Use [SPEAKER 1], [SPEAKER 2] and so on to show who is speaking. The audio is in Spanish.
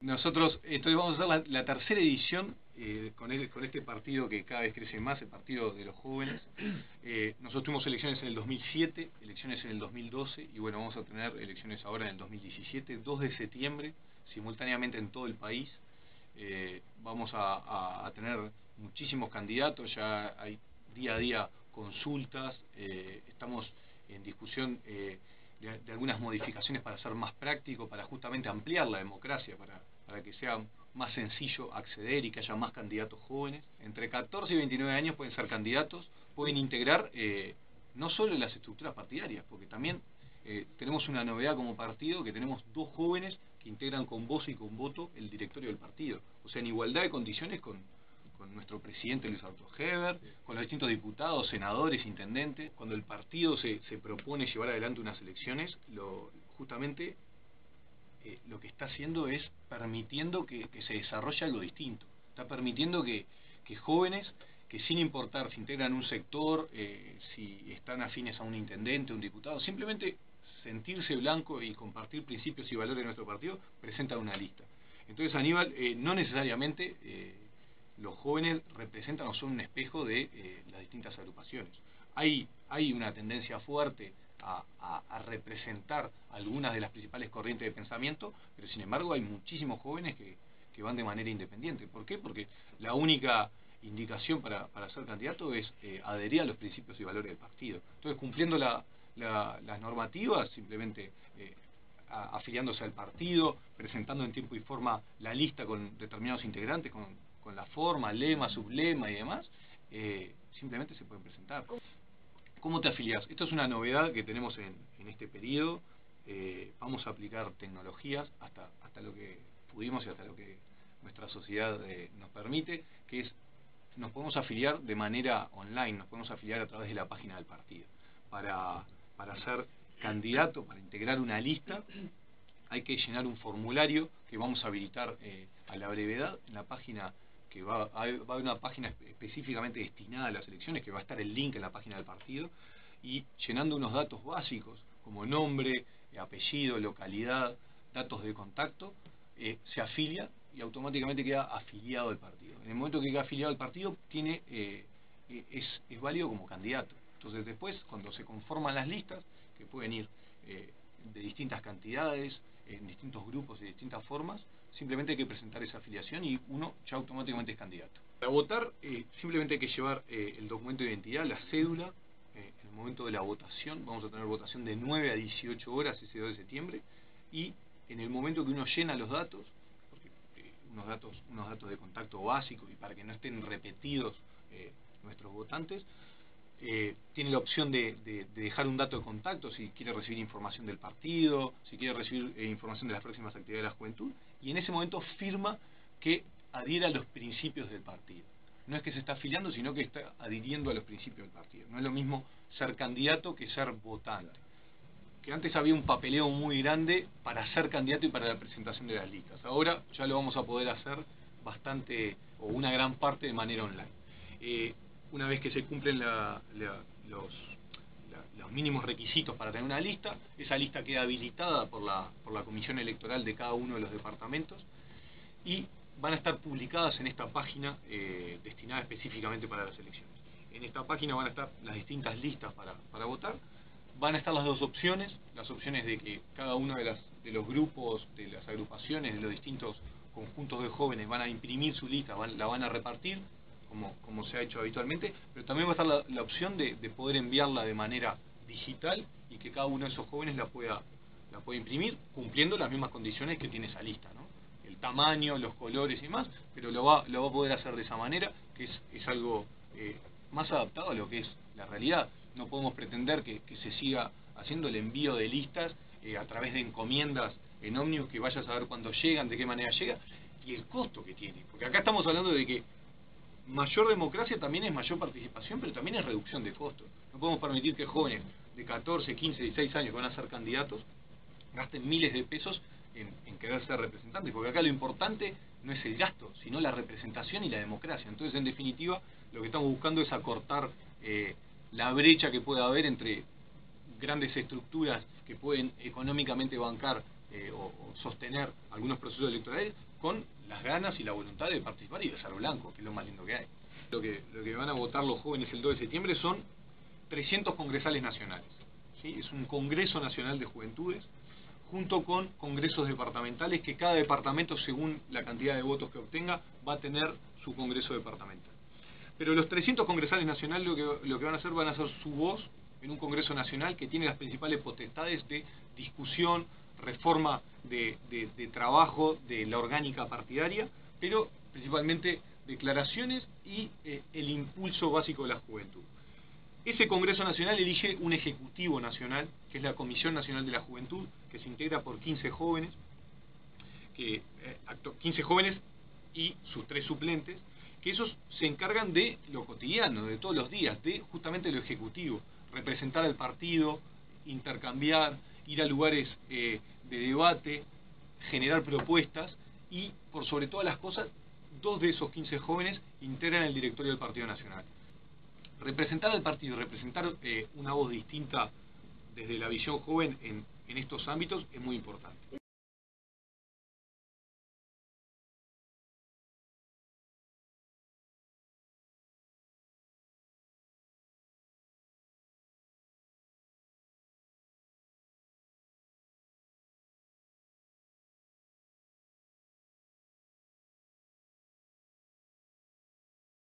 [SPEAKER 1] Nosotros, entonces vamos a hacer la tercera edición con este partido que cada vez crece más, el partido de los jóvenes. Nosotros tuvimos elecciones en el 2007, elecciones en el 2012 y bueno, vamos a tener elecciones ahora en el 2017, 2 de septiembre, simultáneamente en todo el país. Vamos a tener muchísimos candidatos, ya hay día a día consultas, estamos en discusión de algunas modificaciones para ser más práctico, para justamente ampliar la democracia, para que sea más sencillo acceder y que haya más candidatos jóvenes. Entre 14 y 29 años pueden ser candidatos, pueden integrar no solo las estructuras partidarias, porque también tenemos una novedad como partido, que tenemos 2 jóvenes que integran con voz y con voto el directorio del partido. O sea, en igualdad de condiciones con nuestro presidente Luis Arturo Heber, con los distintos diputados, senadores, intendentes. Cuando el partido se propone llevar adelante unas elecciones, justamente lo que está haciendo es permitiendo que se desarrolle algo distinto. Está permitiendo que jóvenes, que sin importar si integran un sector, si están afines a un intendente, un diputado, simplemente sentirse blanco y compartir principios y valores de nuestro partido, presentan una lista. Entonces, Aníbal, no necesariamente los jóvenes representan o son un espejo de las distintas agrupaciones. Hay una tendencia fuerte a representar algunas de las principales corrientes de pensamiento, pero sin embargo hay muchísimos jóvenes que van de manera independiente. ¿Por qué? Porque la única indicación para ser candidato es adherir a los principios y valores del partido. Entonces, cumpliendo las normativas, simplemente afiliándose al partido, presentando en tiempo y forma la lista con determinados integrantes, con la forma, lema, sublema y demás, simplemente se pueden presentar. ¿Cómo te afiliás? Esto es una novedad que tenemos en este periodo. Vamos a aplicar tecnologías hasta lo que pudimos y hasta lo que nuestra sociedad nos permite, que es, nos podemos afiliar de manera online, nos podemos afiliar a través de la página del partido. Para ser candidato, para integrar una lista, hay que llenar un formulario que vamos a habilitar a la brevedad en la página, que va a haber una página específicamente destinada a las elecciones, que va a estar el link en la página del partido, y llenando unos datos básicos como nombre, apellido, localidad, datos de contacto, se afilia y automáticamente queda afiliado al partido. En el momento que queda afiliado al partido, es válido como candidato. Entonces después, cuando se conforman las listas, que pueden ir de distintas cantidades, en distintos grupos y de distintas formas, simplemente hay que presentar esa afiliación y uno ya automáticamente es candidato. Para votar, simplemente hay que llevar el documento de identidad, la cédula. En el momento de la votación, vamos a tener votación de 9 a 18 horas ese 2 de septiembre, y en el momento que uno llena los datos, porque unos datos de contacto básicos y para que no estén repetidos nuestros votantes, tiene la opción de dejar un dato de contacto si quiere recibir información del partido, si quiere recibir información de las próximas actividades de la juventud, y en ese momento firma que adhiera a los principios del partido. No es que se está afiliando, sino que está adhiriendo a los principios del partido. No es lo mismo ser candidato que ser votante. Que antes había un papeleo muy grande para ser candidato y para la presentación de las listas. Ahora ya lo vamos a poder hacer bastante, o una gran parte, de manera online. Una vez que se cumplen los mínimos requisitos para tener una lista, esa lista queda habilitada por la comisión electoral de cada uno de los departamentos y van a estar publicadas en esta página destinada específicamente para las elecciones. En esta página van a estar las distintas listas para votar, van a estar las 2 opciones, las opciones de que cada uno de los grupos, de las agrupaciones, de los distintos conjuntos de jóvenes van a imprimir su lista, la van a repartir, como se ha hecho habitualmente, pero también va a estar la opción de poder enviarla de manera digital y que cada uno de esos jóvenes la pueda imprimir, cumpliendo las mismas condiciones que tiene esa lista, ¿no? El tamaño, los colores y demás, pero lo va a poder hacer de esa manera, que es algo más adaptado a lo que es la realidad. No podemos pretender que se siga haciendo el envío de listas a través de encomiendas en ómnibus, que vaya a saber cuándo llegan, de qué manera llega, y el costo que tiene. Porque acá estamos hablando de que mayor democracia también es mayor participación, pero también es reducción de costos. No podemos permitir que jóvenes de 14, 15, 16 años que van a ser candidatos gasten miles de pesos en querer ser representantes, porque acá lo importante no es el gasto, sino la representación y la democracia. Entonces, en definitiva, lo que estamos buscando es acortar la brecha que pueda haber entre grandes estructuras que pueden económicamente bancar o sostener algunos procesos electorales con las ganas y la voluntad de participar y de ser blanco, que es lo más lindo que hay. Lo que van a votar los jóvenes el 2 de septiembre son 300 congresales nacionales, ¿sí? Es un Congreso Nacional de Juventudes, junto con congresos departamentales, que cada departamento, según la cantidad de votos que obtenga, va a tener su congreso departamental. Pero los 300 congresales nacionales lo que van a hacer su voz en un Congreso Nacional que tiene las principales potestades de discusión, reforma de trabajo de la orgánica partidaria, pero principalmente declaraciones y el impulso básico de la juventud. Ese Congreso Nacional elige un Ejecutivo Nacional, que es la Comisión Nacional de la Juventud, que se integra por 15 jóvenes, 15 jóvenes y sus 3 suplentes, que esos se encargan de lo cotidiano, de todos los días, de justamente lo ejecutivo, representar al partido, intercambiar, ir a lugares de debate, generar propuestas y, por sobre todas las cosas, 2 de esos 15 jóvenes integran el directorio del Partido Nacional. Representar al partido, representar una voz distinta desde la visión joven en estos ámbitos es muy importante.